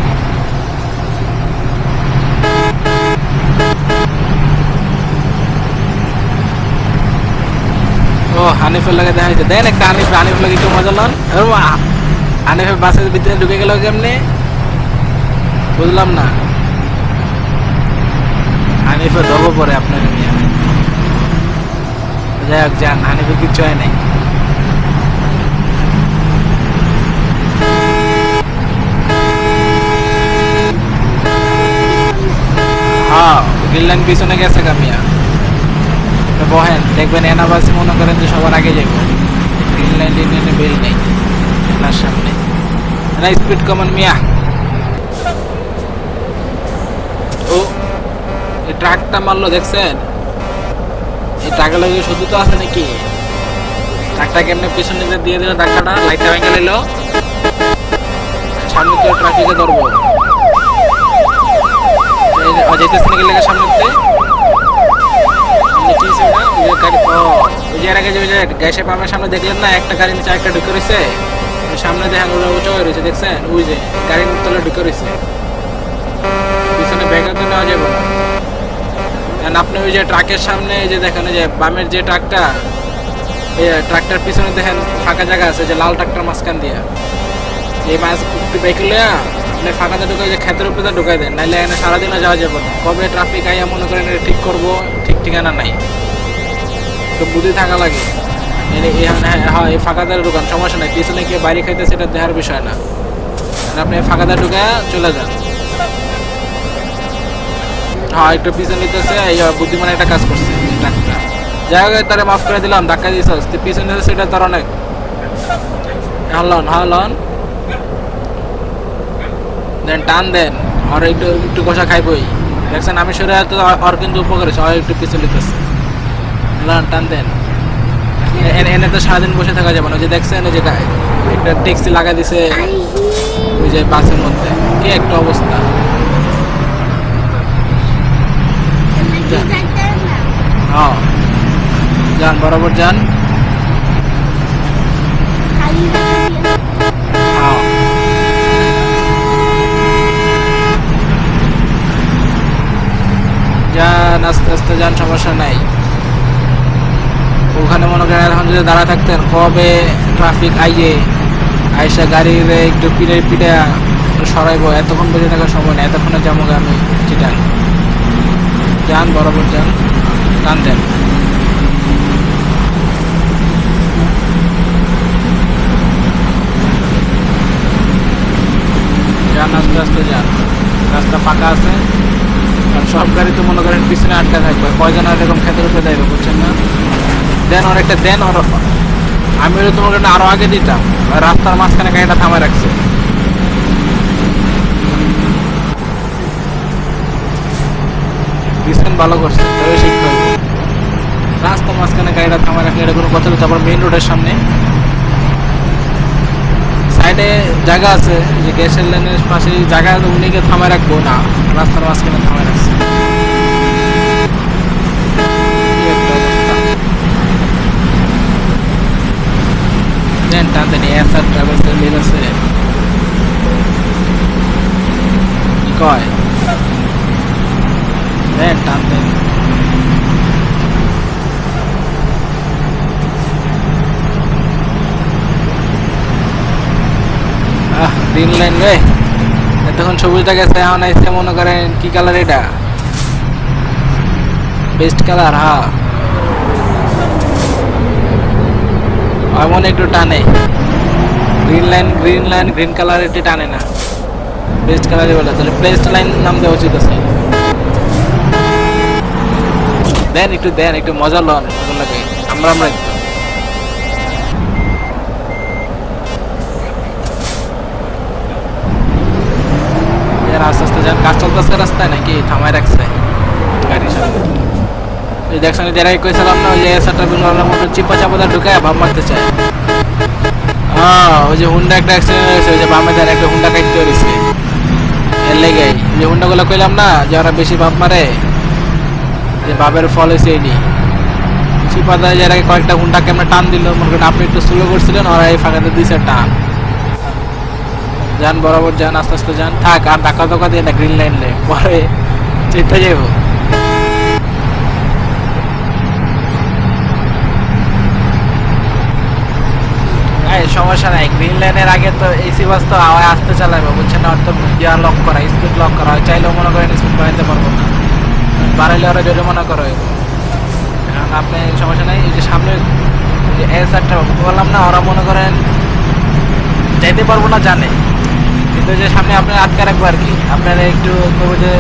ও হানিফের লাগে দেখা যাচ্ছে, দেন একটা হানিফ হানিফ লাগে একটু মজা লন। হানিফের বাসের ভিতরে ঢুকে গেল কেমনে বুঝলাম না। হানিফের ধরবো পরে আপনার নিয়ে, যাই হোক যান, হানিফের কিচ্ছু হয় নাই। হ্যাঁ গ্রিন লাইন পিছনে গেছে কামিয়া, বহেন দেখবেন এনাবাসে মনে করেন যে সবার আগে যাবো। গ্রিন লাইন টিন লাইনে বেল নেই আপনার সামনে, না স্পিড কমান মিয়া। ও এই ট্রাকটা মারলো দেখছেন, এই ট্রাকের লাগে শুধু তো আছে নাকি, ট্রাকটা কেমনে পিছনে দিয়ে দিল ধাক্কাটা, লাইটটা ভেঙে নিল, সামনে তো ট্রাফিকে ধরবো যেতেছে নাকি লেগে সামনেতে। গ্যাসের পাম্পের সামনে দেখলেন না একটা গাড়ি নিচে একটা ঢুকে রয়েছে, সামনে দেখেন ওরা উঁচু হয়ে রয়েছে দেখছেন, ওই যে গাড়ির তলে ঢুকে রয়েছে, পিছনে ব্যাগও তো নেওয়া যাবে না। আপনি ওই যে ট্রাকের সামনে যে দেখেন যে বামের যে ট্রাকটা, এই ট্রাকটার পিছনে দেখেন ফাঁকা জায়গা আছে, যে লাল ট্রাকটার মাঝখান দিয়া এই মাছ একটু বেঁকলে আপনি ফাঁকাতে ঢুকে যে ক্ষেতের উপরে ঢুকাই দেন, নাইলে এখানে সারাদিনও যাওয়া যাবে না। কবে ট্রাফিক আইয়া মনে করেন এটা ঠিক করবো, ঠিক ঠিকানা নাই, তো বুদ্ধি থাকা লাগে। হ্যাঁ এই ফাঁকাতে ঢুকান সমস্যা নাই, পিছনে গিয়ে বাড়ি খাইতে সেটা দেখার বিষয় না, আপনি ফাঁকাতে ঢুকে চলে যান। হ্যাঁ একটু পিছনে নিতেছে, এই বুদ্ধিমান একটা কাজ করছে ট্রাকটা, যাই হোক তারা মাফ করে দিলাম, ধাক্কা দিয়েছ পিছনে সেটা তার অনেক হলন হলন দেন টান দেন, আর একটু একটু কষা খাইবই দেখছেন। আমি সরে তো আর কিন্তু উপকার হয়েছে, আর একটু পিছনে নিতেছে, টান দেন। এনে তো সারাদিন বসে থাকা যাবে না, যে দেখছেন ওই যে একটা ট্যাক্সি লাগা দিছে ওই যে বাসের মধ্যে, কি একটা অবস্থা। হ্যাঁ যান বরাবর যান। যান আস্তে আস্তে যান, সমস্যা নাই। ওখানে মনে করেন এখন যদি দাঁড়া থাকতেন কবে ট্রাফিক আইয়ে আইসা গাড়ির একটু পিড়ে পিড়ে সরাইবো, এতক্ষণ বেঁচে থাকার সময় নেই, এতক্ষণে যাবো আমি চিটান। যান বরাবর যান, টান দেন। যান আস্তে আস্তে যান, রাস্তা ফাঁকা আছে, কারণ সব গাড়ি তো মনে করেন পিছনে আটকা থাকবে, কয়জন আর এরকম খেতে রূপে দেবে বুঝছেন না। দেন অনেকটা দেন, আমি তোমার কাছে আরো আগে দিতাম, রাস্তার মাঝখানে গাড়িটা থামায় রাখছে। দিচ্ছেন ভালো করছে, তবে শিক্ষা হবে। রাস্তার মাঝখানে গাড়িটা থামায় রাখলে এটা কোনো কথা হচ্ছে। আবার মেইন রোডের সামনে সাইডে জায়গা আছে, যে গ্যাসের লাইনের পাশে জায়গা উনিকে থামায় রাখবো না, রাস্তার মাঝখানে থামায় রাখছে। দেন টান দেন, এসআর ট্রাভেলসের লিগ আছে কি কয়, দেন টান দেন। আহ গ্রিন লাইন রে, এতক্ষণ সবুজটা গেছে, এখন আইসে মনে করেন কি কালার, এটা বেস্ট কালার। হ্যাঁ এমন একটু টানে, green line green line green colour এটি টানে না, বেস্ট কালারই বলে, তাহলে বেস্ট লাইন নাম দেওয়া উচিত আছে। দেন একটু দেন, একটু মজা লন, লাগে আমরা আমরা আস্তে আস্তে যান। কাজ চলতেছে রাস্তায় নাকি থামায় রাখছে গাড়ির সামনে, ওই দেখছেন এর আগে কইছিলাম না ওই যে এসাটা বিলওয়ালার মতো চিপা চাপাটা ঢুকায় ভাব মারতে চায়। হ্যাঁ ওই যে হুন্ডা একটা অ্যাক্সিডেন্ট হয়েছে ওই যে বামে ধারে একটা হুন্ডা কাটতে হয়েছে এর লেগেই যে হুন্ডাগুলো কইলাম না যে ওরা বেশি ভাব মারে যে ভাবের ফল হয়েছে এনি চিপা দেয় যার আগে কয়েকটা হুন্ডা কেমন টান দিল মনে করেন আপনি একটু স্লো করছিলেন ওরা এই ফাঁকাতে দিছে টান। যান বরাবর যান আস্তে আস্তে যান থাক আর ধাক্কা ধোকা দিয়ে না গ্রিন লাইন লে পরে চেতে যাবো। সমস্যা নাই গ্রিন লাইনের আগে তো এসি বাস তো হাওয়ায় আসতে চালাবে বুঝছেন আর তো গিয়ার লক করা স্পিড লক করা হয় চাইলেও মনে করেন স্পিড বাড়াইতে পারবো না বাড়াইলে ওরা জরিমানা করা হইব। কারণ আপনি সমস্যা নাই এই যে সামনে যে এস একটা বললাম না ওরা মনে করেন যাইতে পারবো না জানে কিন্তু যে সামনে আপনার আটকে রাখবো আর কি আপনারা একটু করবো যে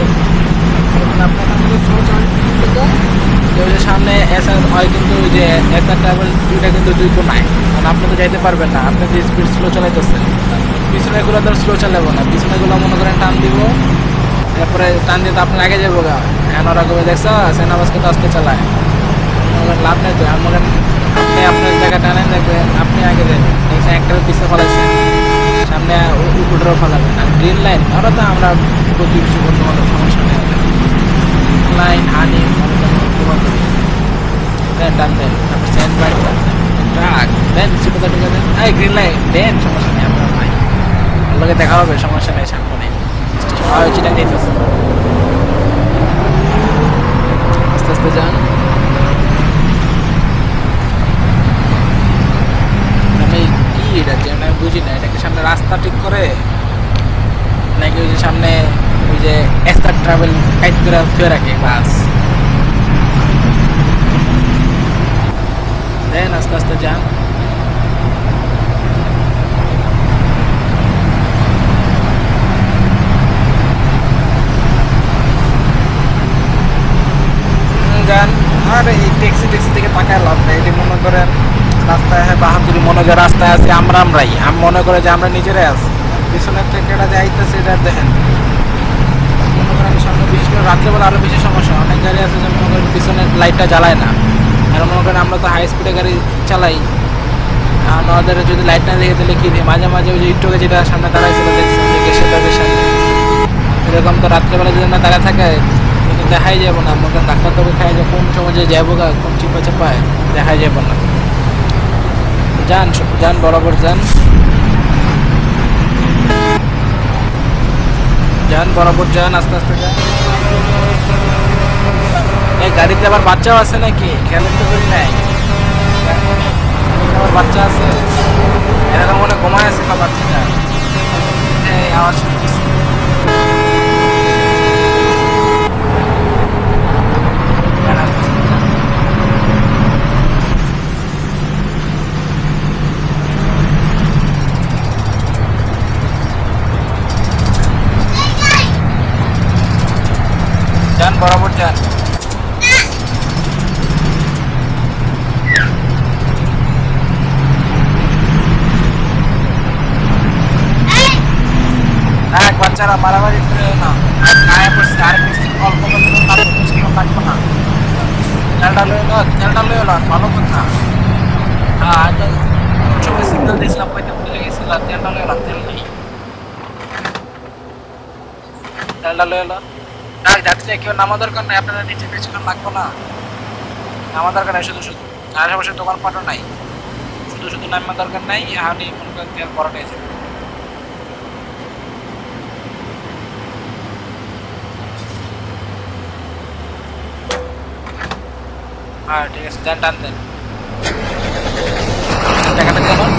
সামনে এসআর হয় কিন্তু ওই যে এসআর ট্রাভেল দুইটা কিন্তু দুই কোনায় কারণ আপনি তো যাইতে পারবেন না আপনি যে স্পিড স্লো চালাইতেছেন পিছনেগুলো তো স্লো চালাবো না পিছনেগুলো মনে করেন টান দিব তারপরে টান দিয়ে তো আপনার আগে যাবো গা এখন ওরা কবে দেখছো সেনাবাসকে তো আজকে চালায় লাভ নেই তো মনে আপনি আপনার জায়গা টানেন দেখবেন আপনি আগে যাবেন দেখছেন একটা পিছিয়ে ফলাইছেন সামনে উপরেও ফলাবেন আর গ্রিন লাইন ওরা তো আমরা প্রতি কিছু করতে পারবো সমস্যা নেই লাইন হানি দেন টান দেন তারপর সেন্ট বাইক ট্রাক দেন চিপা ঢুকে দেন এই গ্রিন লাইন দেন সমস্যা নেই আপনার ভাই লোকে দেখা হবে সমস্যা নেই সামনে স্টেশন চিটা দিতেছে আস্তে আস্তে যান। আমি কি এটা যে আমি বুঝি না এটাকে সামনে রাস্তা ঠিক করে নাকি ওই যে সামনে ওই যে এক্সট্রা ট্রাভেল কাইট করে থুয়ে রাখে বাস দেন আস্তে আস্তে যান। যান আর এই ট্যাক্সি ট্যাক্সি থেকে তাকায় লাভ নেই এটি মনে করেন রাস্তায় হ্যাঁ বাহাদুরি মনে করে রাস্তায় আছি আমরা আমরাই আমি মনে করে যে আমরা নিজেরাই আছি পিছনের থেকে এটা যে আইতেছে এটা দেখেন মনে করেন সামনে বিশেষ করে রাত্রেবেলা আরও বেশি সমস্যা অনেক গাড়ি আছে যে মনে করেন পিছনের লাইটটা জ্বালায় না আর মনে করেন আমরা তো হাই স্পিডে গাড়ি চালাই আর ওদের যদি লাইট না দেখে তাহলে কী দিই মাঝে মাঝে ওই যে ইট্টোকে যেটা সামনে দাঁড়াইছিল দেখছেন যে গ্যাসের ব্যাগের সামনে এরকম তো রাত্রেবেলা যদি না দাঁড়ায় থাকে কিন্তু দেখাই যাবো না মনে করেন ডাক্তার তবে খাই যে কোন সময় যে যাবো গা কোন চিপা চাপায় দেখাই যাবো না যান যান বরাবর যান যান বরাবর যান আস্তে আস্তে যান। এই গাড়িতে আবার বাচ্চাও আছে নাকি খেয়ালের তো করি নাই আবার বাচ্চা আছে এরকম মনে ঘুমায় আছে বা বাচ্চাটা এই আওয়াজ শুনতেছি যান বরাবর যান। এক বাচ্চারা মারামারি করে না গায়ে পড়ছে আর কিছু অল্প লাগবো না তেলটা লয়ে লো তেলটা লয়ে লো ভালো কথা হ্যাঁ সময় সিগন্যাল দিয়েছিলাম কইতে ভুলে গেছিল তেলটা লয়ে লো তেল নেই তেলটা লয়ে লো ডাক যাচ্ছে কেউ নামা দরকার নাই আপনারা নিচে বেশিক্ষণ লাগবো না নামা দরকার নাই শুধু শুধু আশেপাশে দোকান পাঠও নাই শুধু শুধু নামা দরকার নাই এখনই মনে করেন তেল পরে নিয়ে যাবে হ্যাঁ ঠিক আছে যান টান দেন টাকাটা দিয়ে আমার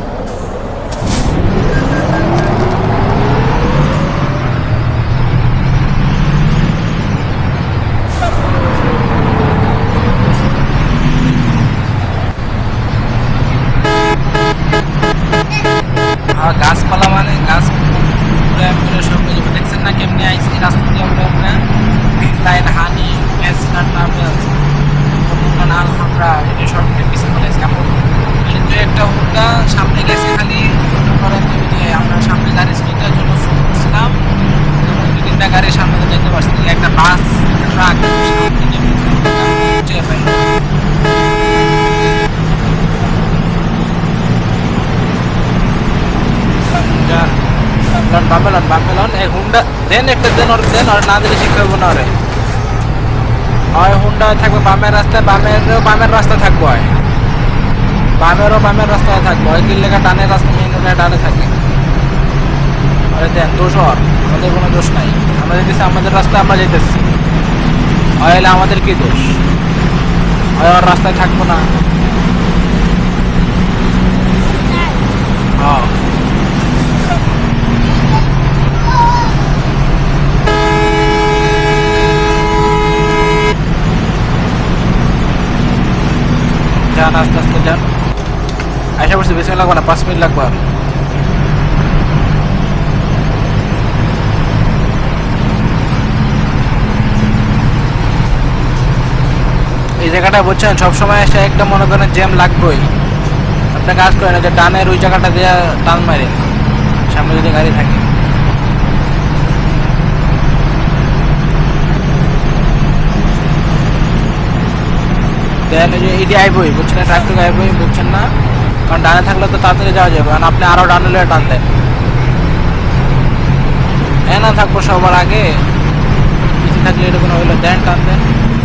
হ্যাঁ গাছপালা মানে গাছ সব কিছু দেখছেন না কেমনি আইসি রাস্তা দিয়ে আমরা আমরা তিন লাইন হানি এসনার নামে আছে আমরা এটা সব পিছিয়ে ফেলেছি এমন কিন্তু একটা হুন্ডা লন বামে লন বামে লন এই হুন্ডা দেন একটা দেন ওর দেন আর না দিলে শিখতে হবে না ওরে হয় হুন্ডা থাকবে বামের রাস্তায় বামেরও বামের রাস্তা থাকবো হয় বামেরও বামের রাস্তায় থাকবো ওই কিল লেখা ডানের রাস্তা মেইন রোডে ডানে থাকে আরে দেন দোষ ওর আমাদের কোনো দোষ নাই আমরা যেতেছি আমাদের রাস্তায় আমরা যেতেছি হলে আমাদের কি দোষ হয় ওর রাস্তায় থাকবো না হ্যাঁ যান আস্তে আস্তে যান আশা করছি বেশি লাগবে না পাঁচ মিনিট লাগবে এই জায়গাটা বুঝছেন সবসময় এসে একটা মনে করেন জ্যাম লাগবেই আপনি কাজ করেন যে ডানের ওই জায়গাটা দিয়ে টান মারে সামনে যদি গাড়ি থাকে দেন যে এটি আইবই বুঝছেন না ট্রাফিক আইবই বুঝছেন না কারণ ডানে থাকলে তো তাড়াতাড়ি যাওয়া যাবে কারণ আপনি আরও ডানে লিয়ে টান দেন হ্যাঁ না থাকবো সবার আগে কিছু থাকলে এরকম হইলো দেন টান দেন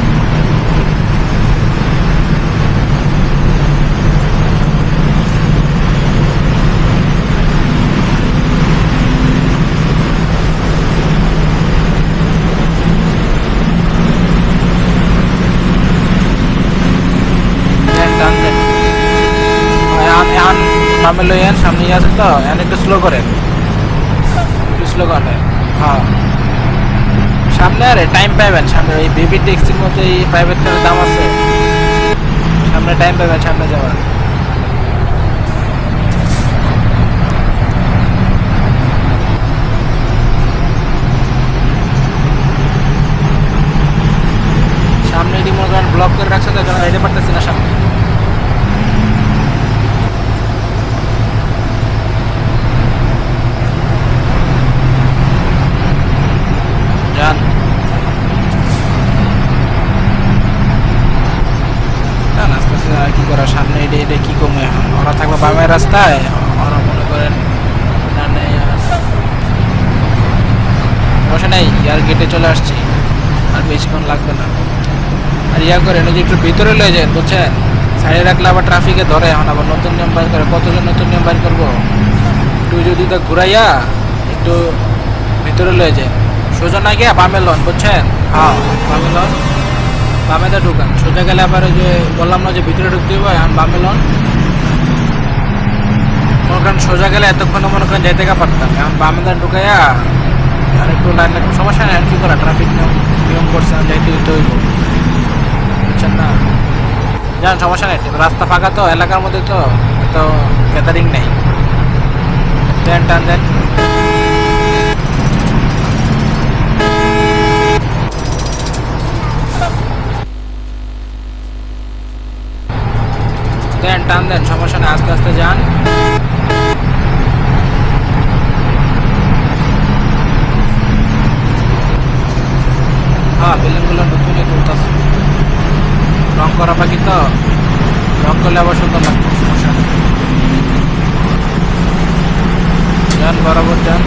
সামনে লইয়েন সামনে আছে তো এখন একটু স্লো করেন একটু স্লো করেন হ্যাঁ সামনে আরে টাইম পাইবেন সামনে ওই বেবি ট্যাক্সির মতো এই প্রাইভেট কারের দাম আছে সামনে টাইম পাইবেন সামনে যাওয়ার সামনে এটি মনে করেন ব্লক করে রাখছে তো কারণ যেতে পারতেছি না সামনে যান আস্তে আস্তে আর কি করা সামনে এটা এটা কি কমে ওরা থাকবে বামের রাস্তায় ওরা মনে করেন না নেই বসে নেই ইয়ার গেটে চলে আসছি আর বেশিক্ষণ লাগবে না আর ইয়া করে যে একটু ভিতরে লয়ে যায় বুঝছেন সাইডে রাখলে আবার ট্রাফিকে ধরে এখন আবার নতুন নিয়ম বাইর করে কতজন নতুন নিয়ম বাইর করবো একটু যদি তা ঘুরাইয়া একটু ভিতরে লয়ে যায় সোজা না গিয়া বামে লন বুঝছেন হ্যাঁ বামে লন বামে তো ঢুকান সোজা গেলে আবার ওই যে বললাম না যে ভিতরে ঢুকতে হবে এখন বামে লন মনে করেন সোজা গেলে এতক্ষণ মনে করেন যাইতে গা পারতাম এখন বামে তো ঢুকাইয়া আর একটু লাইন লাগবে সমস্যা নেই আর কি করা ট্রাফিক নিয়ম নিয়ম করছে যাইতে দিতে হইব বুঝছেন না যান সমস্যা নেই রাস্তা ফাঁকা তো এলাকার মধ্যে তো এত গ্যাদারিং নেই দেন টান দেন দেন টান দেন সমস্যা নেই আস্তে আস্তে যান হ্যাঁ বিল্ডিংগুলো নতুনই তুলতেছে রং করা বাকি তো রং করলে আবার সুন্দর লাগবে সমস্যা নেই যান বরাবর যান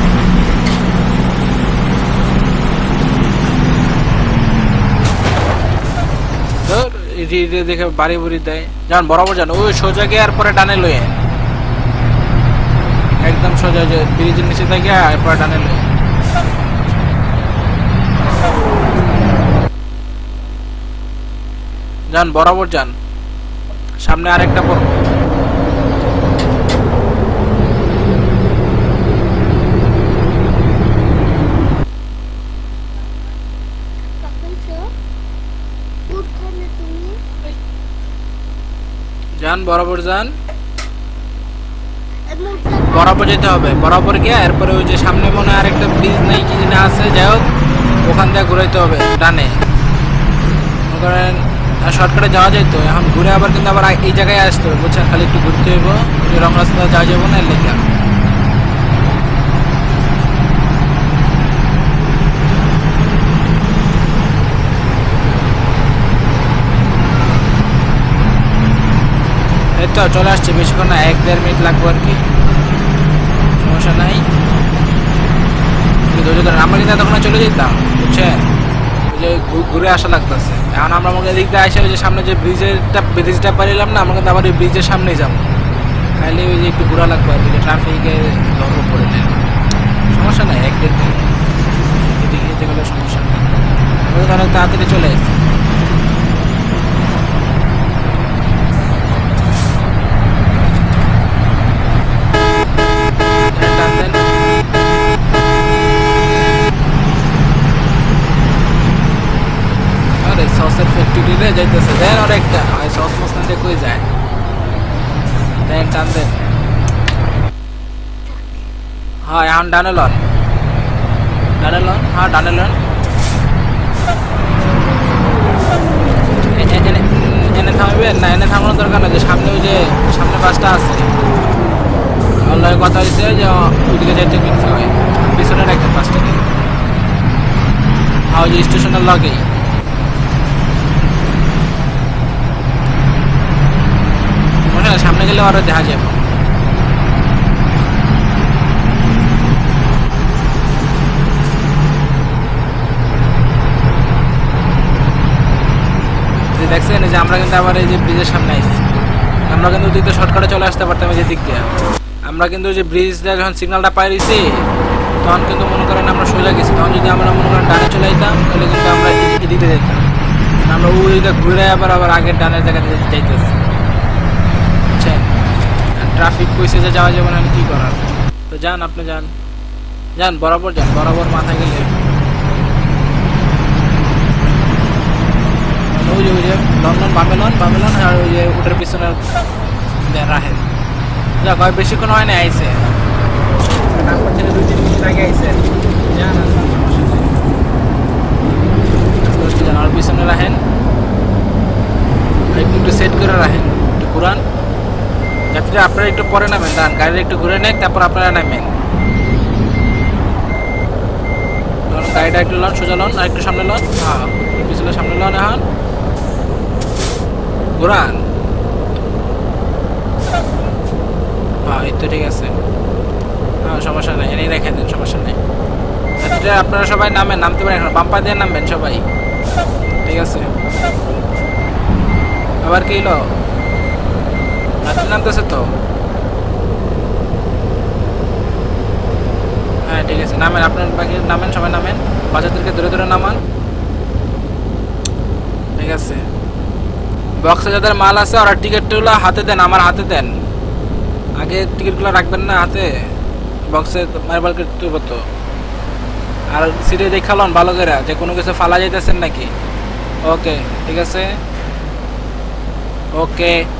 দেখে বাড়ি বুড়ি দেয় যান বরাবর যান ওই সোজা গিয়ে আর পরে ডানে লয়ে একদম সোজা যে ব্রিজের নিচে থেকে এরপরে ডানে লয়ে যান বরাবর যান সামনে আরেকটা পর যান বরাবর যান বরাবর যেতে হবে বরাবর গিয়ে এরপরে ওই যে সামনে মনে হয় আরেকটা ব্রিজ নাই কি না আছে যাই হোক ওখান থেকে ঘুরাইতে হবে ডানে মনে করেন শর্টকাটে যাওয়া যায় তো এখন ঘুরে আবার কিন্তু আবার এই জায়গায় আসতে হবে বুঝছেন খালি একটু ঘুরতে হইব রং রাস্তা যাওয়া যাবো না লেখা এই তো চলে আসছে বেশিক্ষণ না এক দেড় মিনিট লাগবে আর কি সমস্যা নাই ধৈর্য ধরেন, আমরা কিন্তু এতক্ষণ চলে যেতাম বুঝছেন, ওই যে ঘু- ঘুরে আসা লাগতেছে। এখন আমরা আমাকে এদিক দিয়ে আসে ওই যে সামনে যে ব্রিজেরটা ব্রিজটা পারিলাম না, আমরা কিন্তু আবার ওই ব্রিজের সামনেই যাবো, খাইলে ওই যে একটু ঘোরা লাগবে আর কি, ট্রাফিকে ধর্ম পড়ে নেয়, সমস্যা নাই, এক দেড় দিন এদিকে যেতে গেলে সমস্যা নেই, আমরা তো অনেক তাড়াতাড়ি চলে এসেছি। সসের ফ্যাক্টরিতে যাইতেছে, দেন ওর একটা হয় সস মশলা দিয়ে কই যায়, দেন টান দেন। হ্যাঁ এখন ডানে লন, ডানে লন, হ্যাঁ ডানে লন, এনে থামবেন না, এনে থামানোর দরকার না, যে সামনে ওই যে সামনে বাসটা আছে আল্লাহ কথা হয়েছে যে ওইদিকে যাইতে কিনতে হয়, পিছনে রাখেন বাসটাকে, হ্যাঁ ওই যে স্টেশনের লগেই। সামনে গেলে আরো দেখা যাবে। দেখছেন যে আমরা কিন্তু আবার এই যে ব্রিজের সামনে আসছি, আমরা কিন্তু ওদিক দিয়ে শর্টকাটে চলে আসতে পারতাম এই যে দিক দিয়ে, আমরা কিন্তু যে ব্রিজটা যখন সিগন্যালটা পাই দিয়েছি তখন কিন্তু মনে করেন আমরা সোজা গেছি, তখন যদি আমরা মনে করেন ডানে চলে যেতাম তাহলে কিন্তু আমরা এদিকে যেতাম, আমরা ওইটা ঘুরে আবার আবার আগের ডানের জায়গাতে যাইতেছি বুঝছেন। ট্রাফিক কইছে যে যাওয়া যাবে না, আমি কী করার, তো যান আপনি যান, যান বরাবর যান, বরাবর মাথায় গেলে ওই যে ওই যে লন্ডন বামেলন বামেলন আর ওই যে ওটার পিছনে রাখেন, যা হয় বেশিক্ষণ হয় না, আইসে তারপর থেকে দুই তিন মিনিট আগে আইসে, যান যান আর পিছনে রাখেন, একটু একটু সেট করে রাখেন, একটু ঘুরান, যাত্রীরা আপনারা একটু পরে নামেন, দাঁড়ান গাড়িটা একটু ঘুরে নেন, তারপর আপনারা নামেন, গাড়িটা একটু লন, সোজা লন আর একটু সামনে লন, হ্যাঁ পিছনে সামনে লন, এখন ঘুরান, হ্যাঁ এই তো ঠিক আছে, হ্যাঁ সমস্যা নেই, এনেই রেখে দেন, সমস্যা নেই, যাত্রীরা আপনারা সবাই নামেন, নামতে পারেন, এখন বাম্পা দিয়ে নামবেন সবাই, ঠিক আছে। আবার কি এলো, যাত্রী নামতেছে তো, হ্যাঁ ঠিক আছে নামেন, আপনার বাকি নামেন, সবাই নামেন, বাচ্চাদেরকে ধরে ধরে নামান, ঠিক আছে। বক্সে যাদের মাল আছে ওরা টিকিটগুলো হাতে দেন, আমার হাতে দেন, আগে টিকিটগুলো রাখবেন না হাতে, বক্সে মার্বেল করতে তো, আর সিটে দেখালন ভালো করে যে কোনো কিছু ফালা যাইতেছেন নাকি, ওকে ঠিক আছে, ওকে।